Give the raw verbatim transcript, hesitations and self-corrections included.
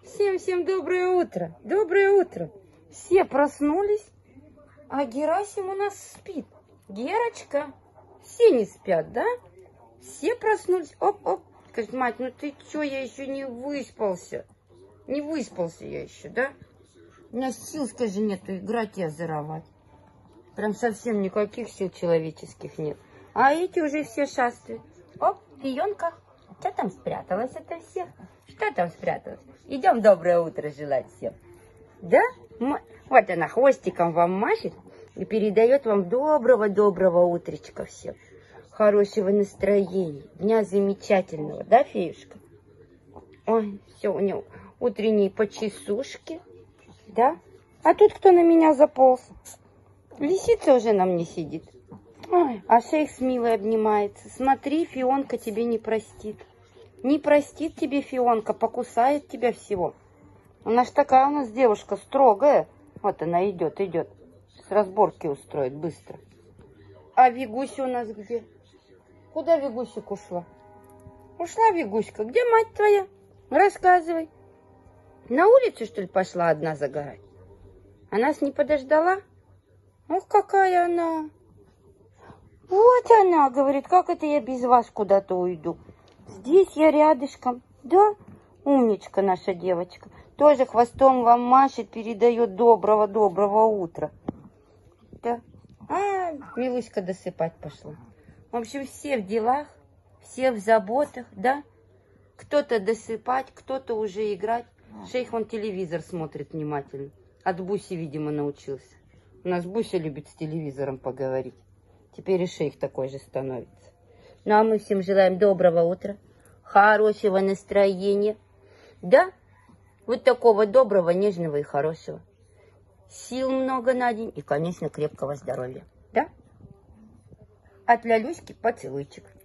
Всем-всем доброе утро. Доброе утро. Все проснулись, а Герасим у нас спит. Герочка, все не спят, да? Все проснулись. Оп-оп. Скажет, мать, ну ты чё, я еще не выспался. Не выспался я еще, да? У меня сил, скажи, нету играть и озоровать. Прям совсем никаких сил человеческих нет. А эти уже все шастают. Оп, Фионка, что там спряталась это все? Что там спряталось? Идем доброе утро желать всем. Да? Вот она хвостиком вам машет и передает вам доброго-доброго утречка всем. Хорошего настроения, дня замечательного, да, феюшка? Ой, все у нее утренние почесушки, да? А тут кто на меня заполз? Лисица уже на мне сидит. Ой, а шейх с Милой обнимается. Смотри, Фионка тебе не простит. Не простит тебе Фионка, покусает тебя всего. Она ж такая у нас девушка строгая. Вот она идет, идет. С разборки устроит быстро. А Вигуся у нас где? Куда Вигусик ушла? Ушла Вигуська. Где мать твоя? Рассказывай. На улицу, что ли, пошла одна загорать? А нас не подождала? Ох, какая она. Вот она, говорит, как это я без вас куда-то уйду? Здесь я рядышком. Да, умничка наша девочка. Тоже хвостом вам машет, передает доброго-доброго утра. Да. А, Милуська досыпать пошла. В общем, все в делах, все в заботах, да? Кто-то досыпать, кто-то уже играть. Шейх вон телевизор смотрит внимательно. От Буси, видимо, научился. У нас Буся любит с телевизором поговорить. Теперь и шейх такой же становится. Ну, а мы всем желаем доброго утра, хорошего настроения. Да? Вот такого доброго, нежного и хорошего. Сил много на день и, конечно, крепкого здоровья. Да? От Лялюськи поцелуйчик.